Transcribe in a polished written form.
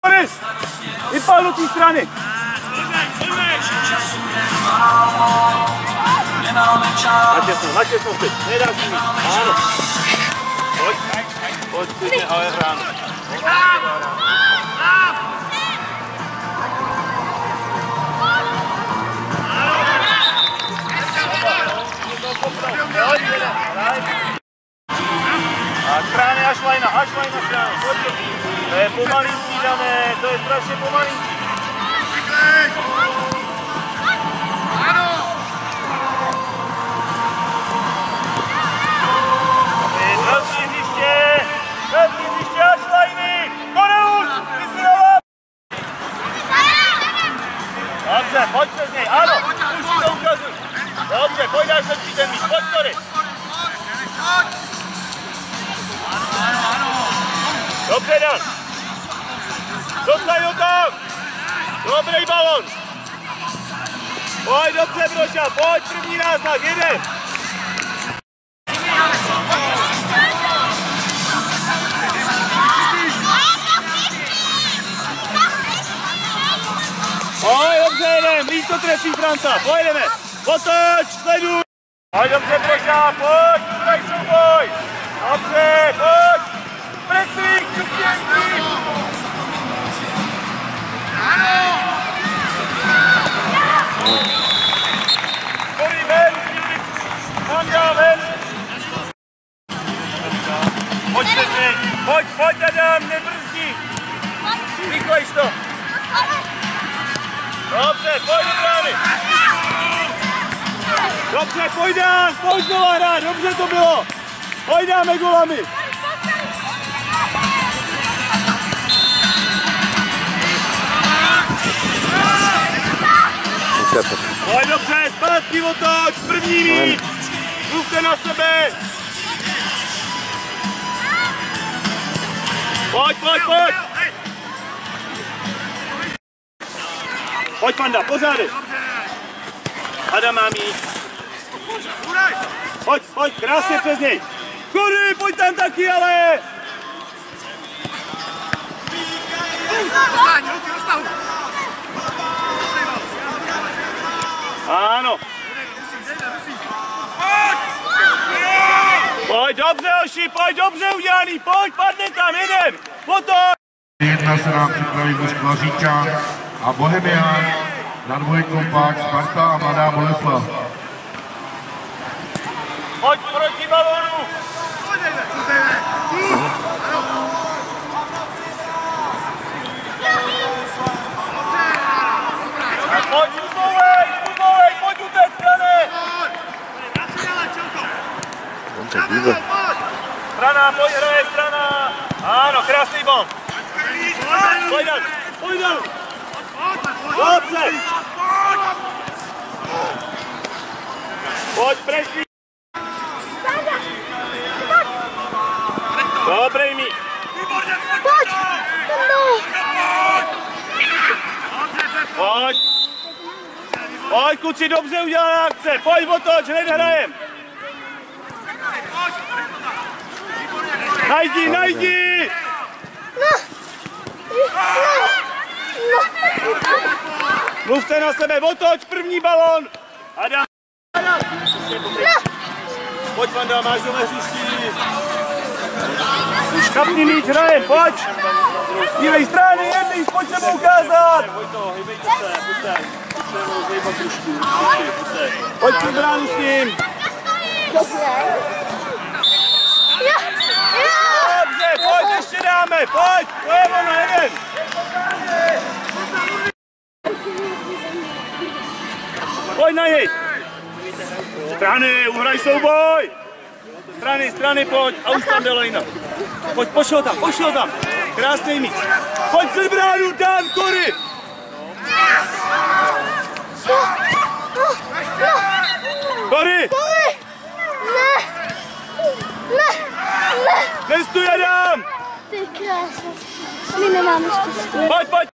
Boris, vypál do té strany. Natěsno si, nedá si mít. Ano. Pojď klidně, ale ráno. A strány až lajna strány. To je pomalinký, Dané, to je strašně pomalinký. Další hřiště až lajny. Koneus, ty si dala. Dobře, pojď přes něj, ano, už si to ukazuj. Dobře, pojď až před ten míč, pojď tady. Dobře, Dan. Dostaj ho tam. Dobrý balon. Pojď dobře, Broša, pojď, první náznak, jedem. Pojď, dobře, jedem, líp to trefí Franta, pojedeme. Otoč, sleduj. Pojď dobře, Broša, pojď, tutaj souboj. Dobře, pojď. Presvík, čupěnky. Kory, ven. Hanga, ven. Pojď se z něj. Pojď, Adam, nebrzdí. Rychlejš to. Dobře, pojď do brány. Dobře, pojď Dan, pojď znova hrát, dobře to bylo. Pojď dáme golami. Pojď dobře, zpátky otoč, první míč. Mluvte na sebe. Pojď. Pojď, Panda, pořádek. Adam má míč. Pojď, krásně přes něj. Kory, pojď tam taky, ale. Ano. Pojď dobře, Oši, pojď dobře udělaný, pojď, padne tam, jedem. Potom. Jedna se nám připraví Moskva Říča a Bohemian na dvojkou pak Sparta a Mladá Boleslav. Pojď proti balonu. Pojď uzovej, pojď utéct, Dané. Strana, pojď, hraje strana. Ano, krásný bomb. Pojď Dan. Dobře. Pojď, Presný. Dobrý míč. Pojď, Pojď, kluci, dobře udělaná akce. Pojď otoč, hned hrajem. Najdi. Mluvte na sebe, otoč, první balón. Adam. Pojď, Vanda, máš do hřiští. Kapni míč, hrajem, pojď. Dívej strany, jedný, pojď se mu ukázat. Pojď tu bránu s tím. Dobře, pojď, ještě dáme, pojď, to je ono, jeden. Pojď na něj. Strany, uhraj souboj. Strany, pojď, a už tam jde lejna. Pojď, pošel tam, krásný míč. Pojď před bránu, Dan, Kory. Kory. Ne. Nestuj, Adam. Ty krása. My nemáme štěstí. Pojď.